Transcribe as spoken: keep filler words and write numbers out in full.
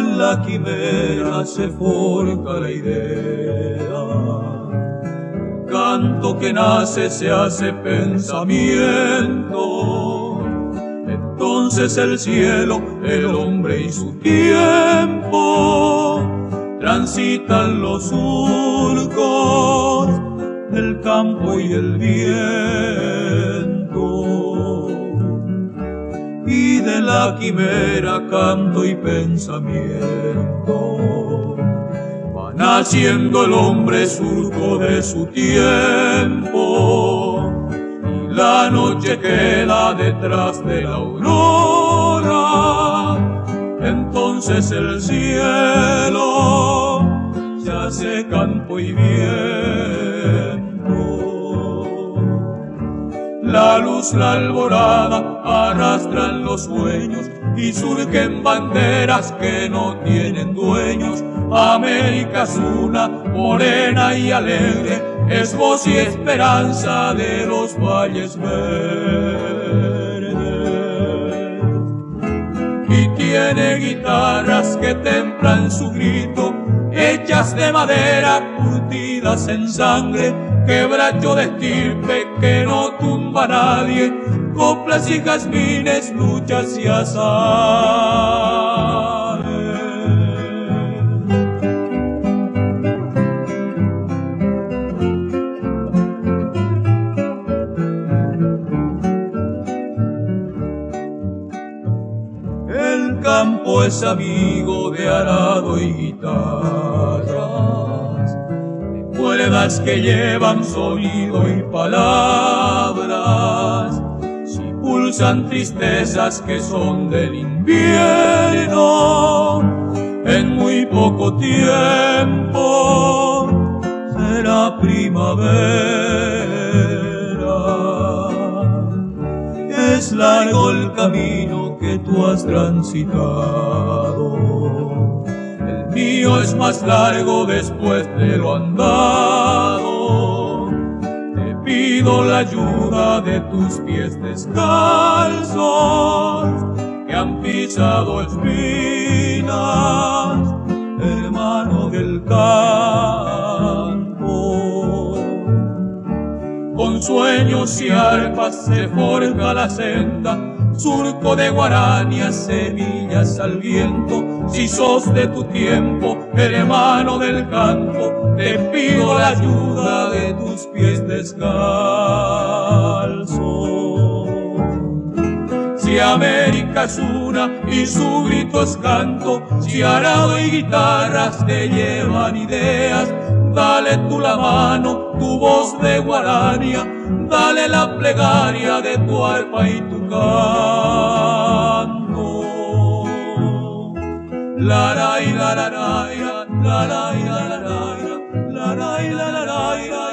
en la quimera se forja la idea. Canto que nace se hace pensamiento. Entonces el cielo, el hombre y su tiempo transitan los surcos del campo y el viento. Y de la quimera canto y pensamiento va naciendo el hombre surco de su tiempo, y la noche queda detrás de la aurora. Entonces el cielo se hace campo y viento. La luz, la alborada arrastran los sueños y surgen banderas que no tienen dueños. América es una, morena y alegre, es voz y esperanza de los valles verdes. Y tiene guitarras que templan su grito, hechas de madera, curtidas en sangre, quebracho de estirpe que no tumba a nadie, coplas y jazmines, luchas y azares. El campo es amigo de arado y guitarras, cuerdas que llevan sonido y palabras. Si pulsan tristezas que son del invierno, en muy poco tiempo será primavera. Es largo el camino que tú has transitado, el mío es más largo después de lo andado. Te pido la ayuda de tus pies descalzos que han pisado espinas, hermano del campo. Con sueños y arpas se forja la senda, surco de guaranías, semillas al viento. Si sos de tu tiempo, hermano del campo, te pido la ayuda de tus pies descalzos. Si América es una y su grito es canto, si arado y guitarras te llevan ideas, dale tú la mano, tu voz de guarania, dale la plegaria de tu arpa y tu canto. La la la la la la la la la la la la la la la.